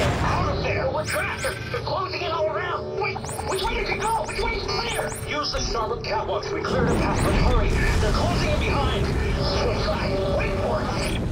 Out of there! We're trapped! They're closing in all around! Wait! Which way did you go? Which way's clear? Use the starboard catwalks. We cleared a path, but hurry! They're closing in behind! Wait for it!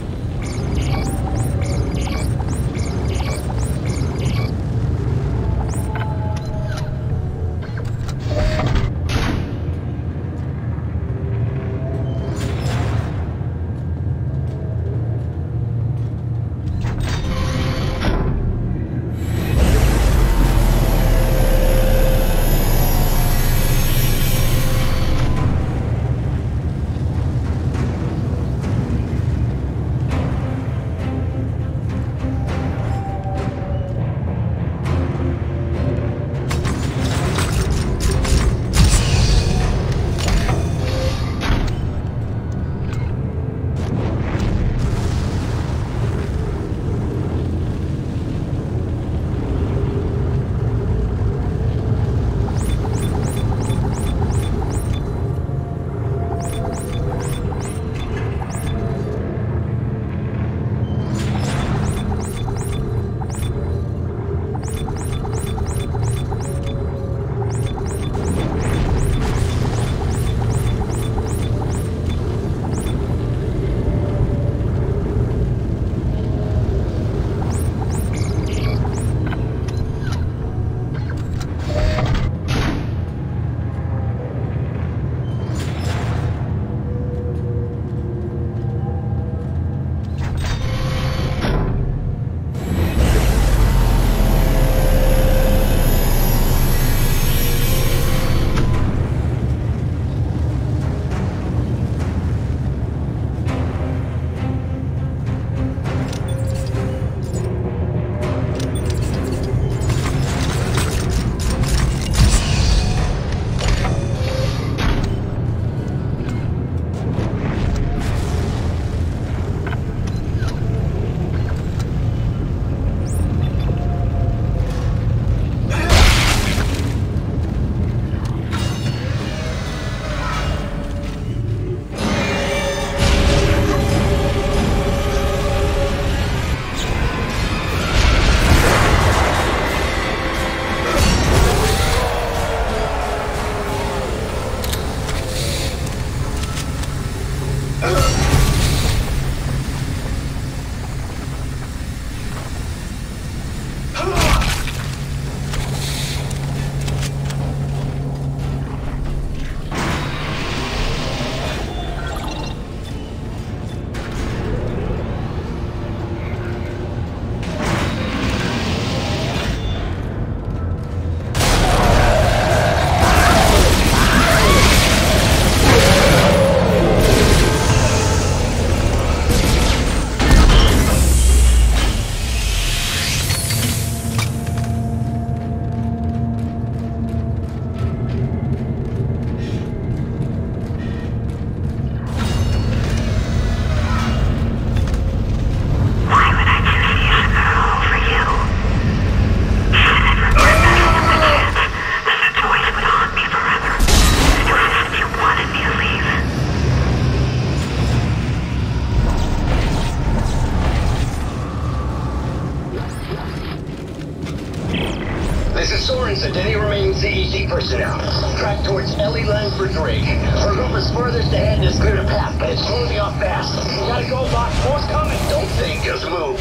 Any remaining CEC personnel. Track towards Ellie Langford's rig. Our group is furthest ahead and has cleared a path, but it's closing off fast. We gotta go, Doc. More's coming. Don't think, just move.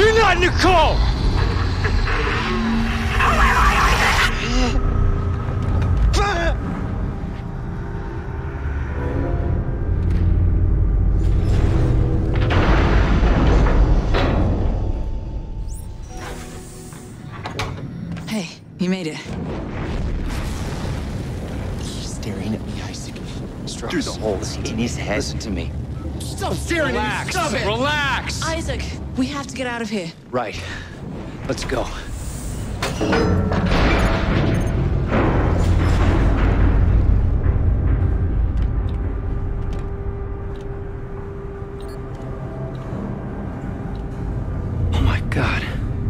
You're not Nicole! Hey, you made it. He's staring at me, Isaac. Strauss, Through the holes in his head. listen to me. Stop staring at me! Stop it! Relax! Isaac, we have to get out of here. Right. Let's go. Oh my God.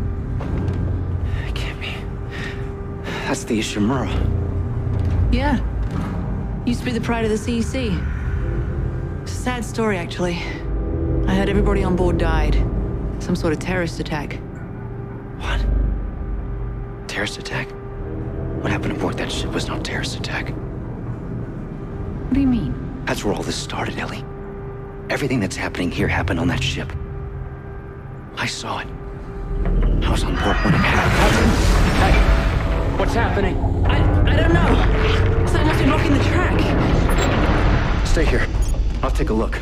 It can't be. That's the Ishimura. Yeah. Used to be the pride of the CEC. It's a sad story, actually. I heard everybody on board died. Some sort of terrorist attack. What? Terrorist attack? What happened aboard that ship was no terrorist attack. What do you mean? That's where all this started, Ellie. Everything that's happening here happened on that ship. I saw it. I was on board when it happened. Hey, what's happening? I don't know. Something must be blocking the track. Stay here. I'll take a look.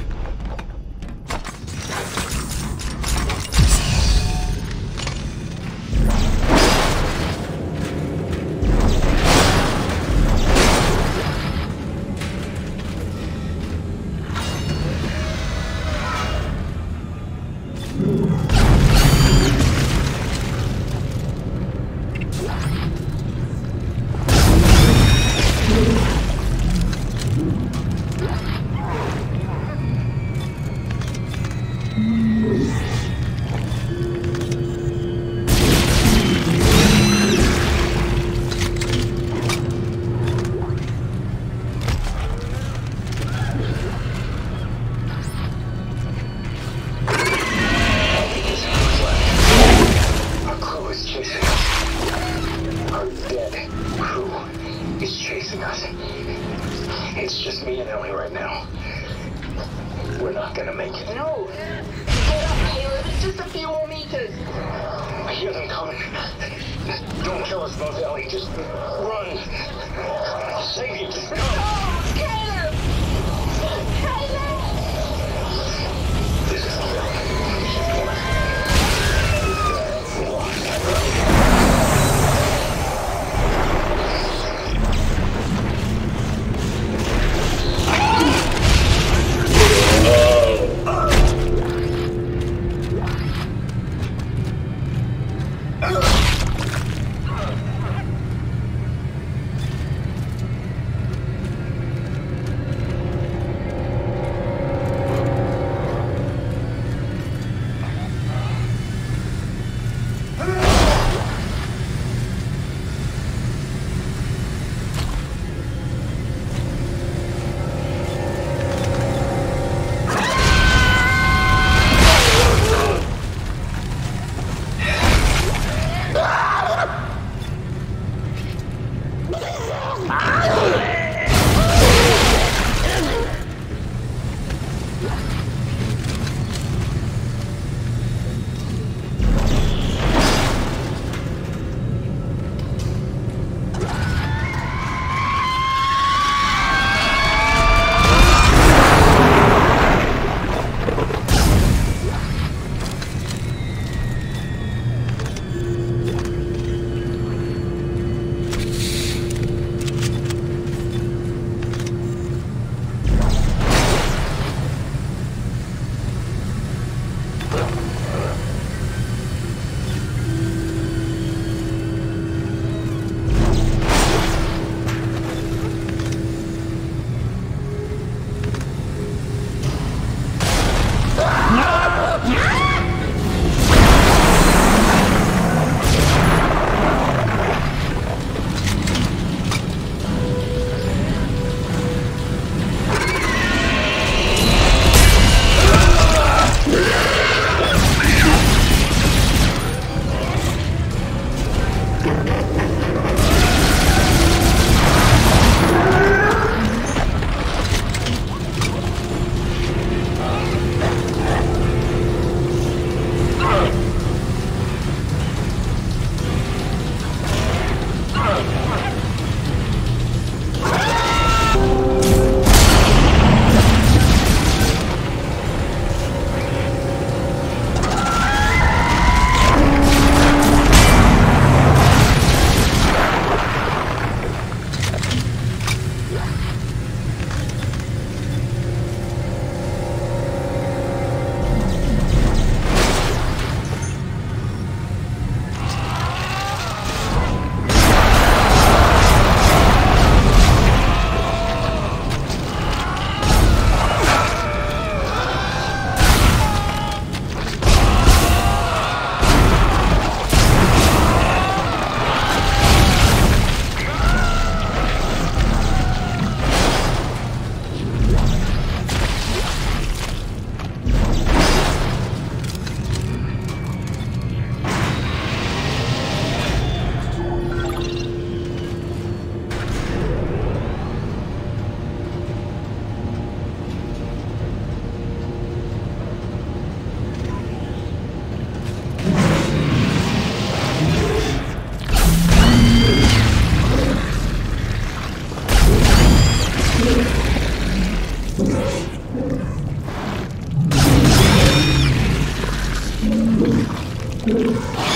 It's just me and Ellie right now. We're not gonna make it. No! Get up, Caleb. It's just a few more meters. I hear them coming. Don't kill us both, Ellie. Just run. I'll save you. Just go. Oh, Caleb! Caleb! This is Shit.